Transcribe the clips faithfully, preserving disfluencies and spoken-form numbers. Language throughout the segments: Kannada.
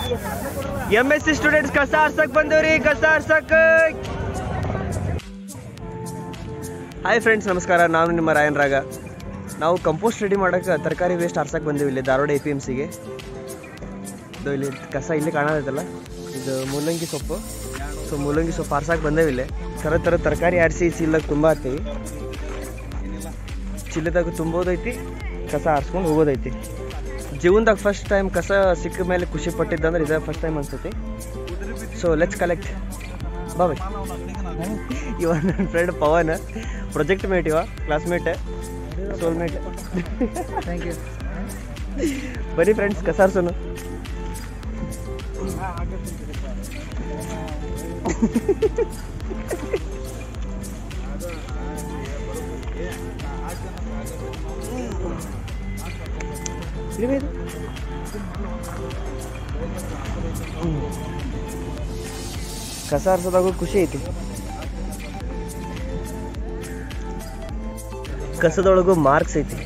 ಎಂ ಎಸ್ ಸಿ ಸ್ಟೂಡೆಂಟ್ಸ್ ಕಸ ಆರ್ಸಕ್ ಬಂದೇವ್ರಿ, ಕಸ ಆರ್ಸಕ್. ಹಾಯ್ ಫ್ರೆಂಡ್ಸ್, ನಮಸ್ಕಾರ. ನಾನು ನಿಮ್ಮ ರಾಯನ್ ರಾಗ. ನಾವು ಕಂಪೋಸ್ಟ್ ರೆಡಿ ಮಾಡೋಕೆ ತರಕಾರಿ ವೇಸ್ಟ್ ಆರ್ಸಕ್ಕೆ ಬಂದೀವಿ ಇಲ್ಲಿ ಧಾರವಾಡ ಎ ಪಿ ಎಮ್ ಸಿಗೆ. ಇದು ಇಲ್ಲಿ ಕಸ ಇಲ್ಲಿ ಕಾಣೋದೈತಲ್ಲ, ಇದು ಮೂಲಂಗಿ ಸೊಪ್ಪು. ಸೊ ಮೂಲಂಗಿ ಸೊಪ್ಪು ಆರ್ಸಕ್ಕೆ ಬಂದೇವಿ ಇಲ್ಲಿ. ಥರ ಥರ ತರಕಾರಿ ಆರಿಸಿ ಚೀಲದಾಗ ತುಂಬ ಹತ್ತೀವಿ. ಚೀಲದಾಗ ತುಂಬೋದೈತಿ, ಕಸ ಆರಿಸ್ಕೊಂಡು ಹೋಗೋದೈತಿ. ಜೀವನದಾಗ ಫಸ್ಟ್ ಟೈಮ್ ಕಸ ಸಿಕ್ಕ ಮೇಲೆ ಖುಷಿ ಪಟ್ಟಿದ್ದಂದ್ರೆ ಇದೇ ಫಸ್ಟ್ ಟೈಮ್ ಅನ್ಸುತ್ತೆ. So let's collect. ಬಾಬಾ, ಇವ ನನ್ನ ಫ್ರೆಂಡ್ ಪವನ್, ಪ್ರೊಜೆಕ್ಟ್ ಮೇಟ್, ಇವ ಕ್ಲಾಸ್ಮೇಟ್, ಸೋಲ್ಮೇಟ್. Thank you. ಬನ್ನಿ ಫ್ರೆಂಡ್ಸ್, ಕಸ ಆರ್ಸೋನು. ಕಸ ಆರ್ಸೋದಾಗ ಖುಷಿ ಐತಿ. ಕಸದೊಳಗೂ ಮಾರ್ಕ್ಸ್ ಐತಿ.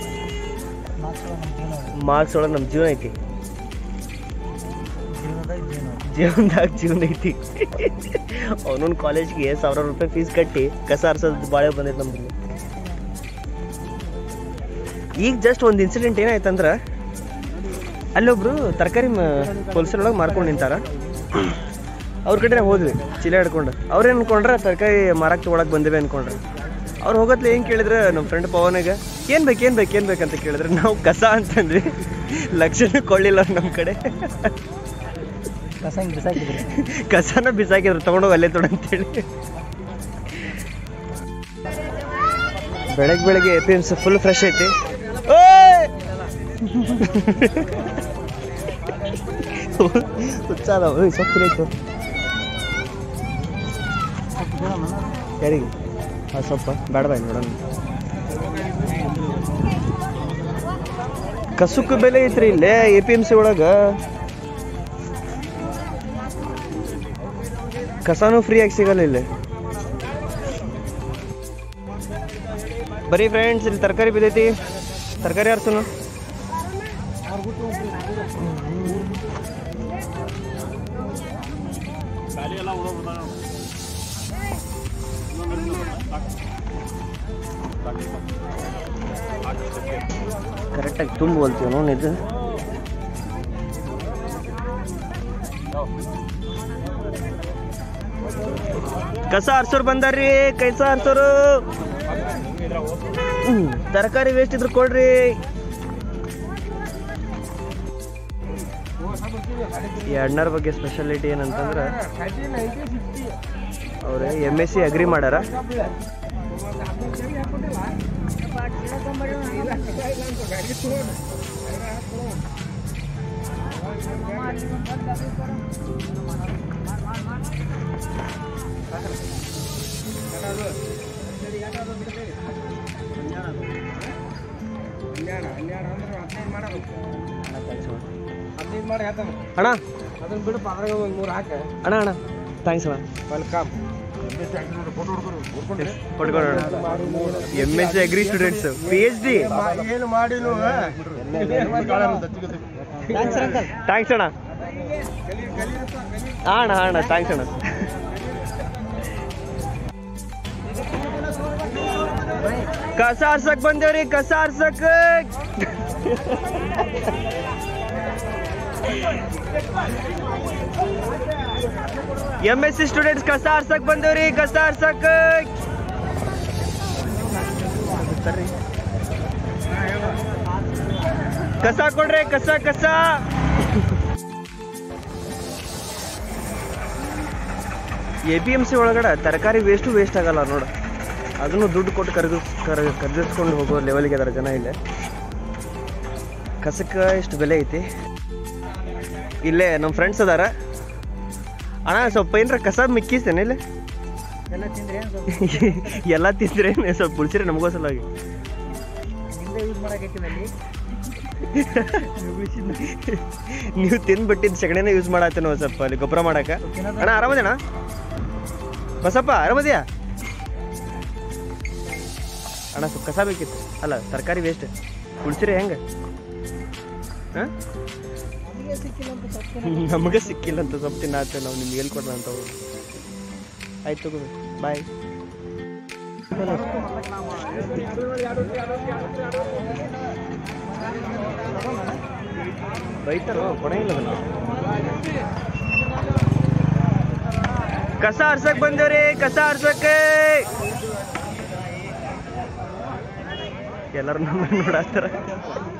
ಮಾರ್ಕ್ಸ್ ಒಳಗೆ ನಮ್ಮ ಜೀವನ ಐತಿ. ಜೀವನದಾಗ ಜೀವನ ಐತಿ. ಅವನೊಂದು ಕಾಲೇಜ್ಗೆ ಸಾವಿರ ರೂಪಾಯಿ ಫೀಸ್ ಕಟ್ಟಿ ಕಸ ಆರ್ಸೋದು ಬಾಳೆ ಬಂದೈತೆ ನಮ್ದು. ಈಗ ಜಸ್ಟ್ ಒಂದು ಇನ್ಸಿಡೆಂಟ್ ಏನಾಯ್ತಂದ್ರೆ, ಅಲ್ಲೊಬ್ರು ತರಕಾರಿ ಹೋಲ್ಸೇಲ್ ಒಳಗೆ ಮಾರ್ಕೊಂಡು ನಿಂತಾರ. ಅವ್ರ ಕಡೆ ನಾವು ಹೋದ್ವಿ ಚೀಲ ಹಿಡ್ಕೊಂಡು. ಅವ್ರೇನು ಅನ್ಕೊಂಡ್ರೆ ತರಕಾರಿ ಮಾರಕ್ಕೆ ತೊಗೊಳಕ್ಕೆ ಬಂದೇವೆ ಅನ್ಕೊಂಡ್ರೆ. ಅವ್ರು ಹೋಗತ್ಲೆ ಏನು ಕೇಳಿದ್ರೆ ನಮ್ಮ ಫ್ರೆಂಡ್ ಪವನಿಗೆ ಏನು ಬೇಕು ಏನು ಬೇಕು ಏನು ಬೇಕಂತ ಕೇಳಿದ್ರೆ ನಾವು ಕಸ ಅಂತಂದ್ವಿ. ಲಕ್ಷಣ ಕೊಳ್ಳಿಲ್ಲ ನಮ್ಮ ಕಡೆ. ಕಸ ಹಿಂಗೆ ಬಿಸಾಕಿದ್ರಿ, ಕಸನ ಬಿಸಾಕಿದ್ರು, ತೊಗೊಂಡೋಗಿ ಅಲ್ಲೇ ತೊಡ ಅಂತೇಳಿ. ಬೆಳಗ್ಗೆ ಬೆಳಗ್ಗೆ A P M C full fresh ಐತಿ. ಹುಚ್ಚಾದ ಸೊಪ್ಪಿರೈತು ಯಾರಿಗೆ? ಆ ಸೊಪ್ಪ ಬೇಡ ಬಾಯ್ ನೋಡೋಣ. ಕಸಕ್ಕೆ ಬೆಲೆ ಐತ್ರಿ ಇಲ್ಲೇ ಎ ಪಿ ಎಮ್ ಸಿ ಒಳಗೆ. ಕಸಾನು ಫ್ರೀಯಾಗಿ ಸಿಗಲ್ಲ ಇಲ್ಲಿ. ಬರೀ ಫ್ರೆಂಡ್ಸ್, ಇಲ್ಲಿ ತರಕಾರಿ ಬಿದ್ದೈತಿ, ತರಕಾರಿ ಆರ್ಸೋನು. ಕರೆಕ್ಟಾಗಿ ತುಂಬ ಹೋಲ್ತೀವಿ ನೋನ್. ಇದು ಕಸ ಆರ್ಸೋರು ಬಂದಾರ್ರಿ, ಕೈಸ ಆರ್ಸೋರು. ತರಕಾರಿ ವೇಸ್ಟ್ ಇದ್ರು ಕೊಡ್ರಿ. ಈ ಅಣ್ಣರ ಬಗ್ಗೆ ಸ್ಪೆಷಾಲಿಟಿ ಏನಂತಂದ್ರೆ, ಅವ್ರೆ ಎಮ್ ಎಸ್ ಸಿ ಅಗ್ರಿ ಮಾಡ್ಯಾರ. ಅಣ್ಣ ಅದನ್ನ ಬಿಡು, ಅದ್ರಾಗ ಒಂದು ಮೂರು ಹಾಕ. ಅಣ್ಣ ಅಣ್ಣ ಥ್ಯಾಂಕ್ಸ್ ಅಣ್ಣ, ವೆಲ್ಕಮ್. ಕೊಟ್ಕೊಡೋಣ. M S C agri students, P H D ಏನು ಮಾಡಿ. ಥ್ಯಾಂಕ್ಸ್ ಅಣ್ಣ. ಅಣ್ಣ ಅಣ್ಣ ಥ್ಯಾಂಕ್ಸ್ ಅಣ್ಣ. ಕಸ ಆರ್ಸಕ್ ಬಂದೇವ್ರಿ, ಕಸ ಆರ್ಸಕ್. ಎಮ್ ಎಸ್ ಸಿ ಸ್ಟೂಡೆಂಟ್ಸ್ ಕಸ ಆರ್ಸಕ್ ಬಂದೇವ್ರಿ, ಕಸ ಆರ್ಸಕ್. ಕಸ ಕೊಡ್ರಿ, ಕಸ ಕಸ. ಎ ಪಿ ಎಮ್ ಸಿ ಒಳಗಡೆ ತರಕಾರಿ ವೇಸ್ಟು ವೇಸ್ಟ್ ಆಗಲ್ಲ ನೋಡು. ಅದನ್ನು ದುಡ್ಡು ಕೊಟ್ಟು ಕರೆದು ಕರ ಕರೆದಿಸ್ಕೊಂಡು ಹೋಗೋ ಲೆವೆಲ್ಗೆ ಅದರ ಜನ ಇಲ್ಲೇ. ಕಸಕ್ಕೆ ಇಷ್ಟು ಬೆಲೆ ಐತಿ. ಇಲ್ಲೇ ನಮ್ಮ ಫ್ರೆಂಡ್ಸ್ ಅದಾರ. ಅಣ್ಣ ಸ್ವಲ್ಪ ಏನರ ಕಸ ಮಿಕ್ಕಿಸ್ತೇನೆ ಇಲ್ಲೇ. ಎಲ್ಲ ತಿಂದ್ರೆ ಎಲ್ಲ ತಿಂದ್ರೆ ಸ್ವಲ್ಪ ಉಳಿಸಿರಿ ನಮಗೋ ಸಲುವಾಗಿ. ಯೂಸ್ ಮಾಡಕೈತಿನಲ್ಲಿ ನೀವು ತಿಂದ್ಬಿಟ್ಟಿದ್ದು ಸಗಣಿನ ಯೂಸ್ ಮಾಡತ್ತೇನೋ ಸ್ವಲ್ಪ ಅಲ್ಲಿ ಗೊಬ್ಬರ ಮಾಡಕ. ಅಣ್ಣ ಆರಾಮದೇಣ? ಬಸಪ್ಪ ಆರಾಮದಿಯಾ? ಅಣ್ಣ ಸ್ವಲ್ಪ ಕಸ ಬೇಕಿತ್ತು. ಅಲ್ಲ ತರಕಾರಿ ವೇಸ್ಟ್ ಉಳಿಸಿರಿ ಹೆಂಗೆ? ಹಾಂ ನಮಗೆ ಸಿಕ್ಕಿಲ್ಲ ಅಂತ ಸ್ವಲ್ಪ ತಿನ್ನಾತ್ತೆ ನಾವು ನಿಮ್ಗೆ ಹೇಳ್ಕೊಡ್ರ ಅಂತ ಆಯ್ತು ತಗೋ ಬಾಯ್. ರೈತರು ಕೊನೆ ಇಲ್ಲ ಅದನ್ನ. ಕಸ ಆರ್ಸಕ್ ಬಂದೇವ್ರಿ, ಕಸ ಆರ್ಸಕ್ಕೆ ಎಲ್ಲರೂ ನಮ್ಮ ನೋಡಾತಾರ.